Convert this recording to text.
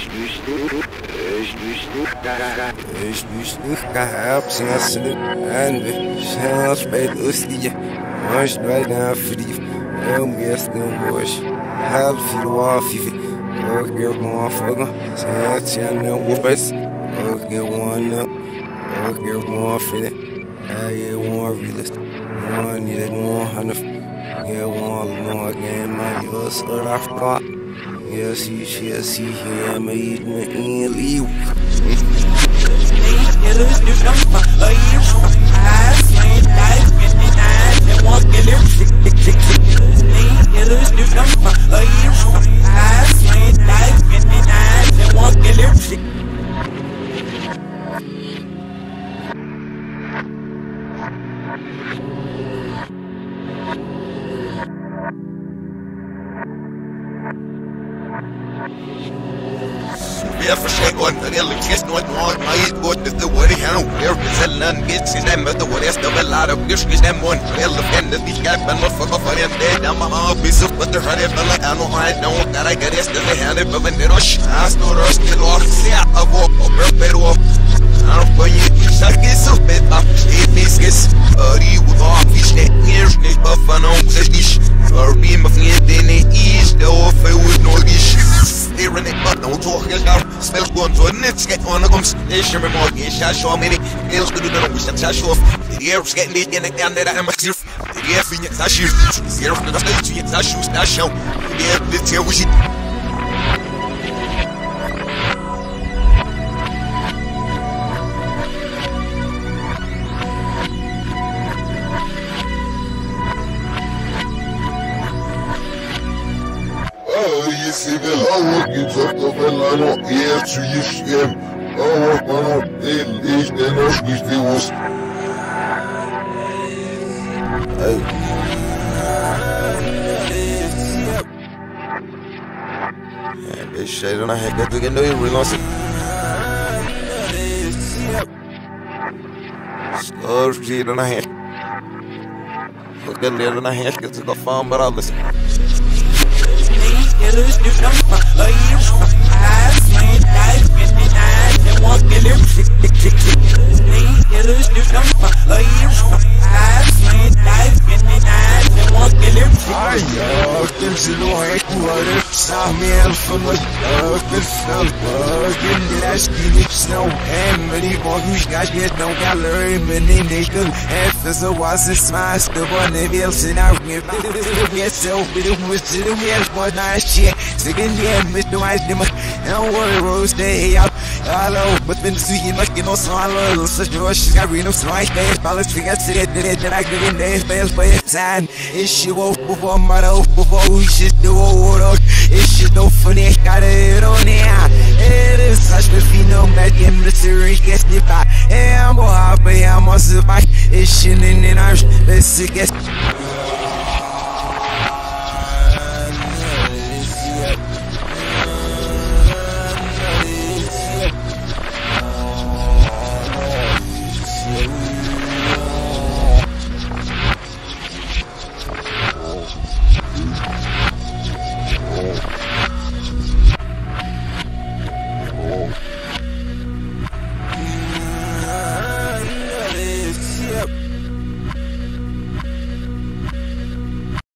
gehabt, since the end, shells made us the much right now for the guess no bush. Help you off if you get more for the channel whoopers, get one up, get more for it. I get one realist, one needed 100, get one more again, my yours, or after. Yes, you shall see him eating and leave. Yeah, for sure. One, the little kiss, no one. I eat what the way how where the selling gets in them, but the what is the lot of fish is them one. Well, the end of the gap and not for the fire and dead. I'm a piece of what the honey, but I know I don't that I get it. The hand of the rush. I still rush it off. See, I walk over bed off. I don't put you. Shaq is so bad. It means kiss. You with all fish net near snake, but I know the dish. Or beam of near the east, the offer with no dish. Staring it, but don't talk it out. Spell going to a net, get on the gums. They share me more, yeah, show me. Else to do the wish and touch off. The air was getting it in the end that I'm a clear. The air for your shoes. Zero for the stage, your shoes, that show. The air, this here was it. See the law, get up the bell, here to you, shem. Oh, it then I wish they was. This shit on a heck that we can do it, we lost it. Score shit on a heck. Look at it on a heck, it's a farm, but I'll listen. Don't worry, Rose, stay out. Hello, but been sweet, like you know, so I love such a rush. Got real so I stay, balance, figure, say that I get in there, fails by a sign. It's she woke before my dough, before we should do a water. It's shit no funny, got it on there. It is such a phenom back in the series, guess me back. I'm going to I'm on survive. It's shit in the arms, let's get.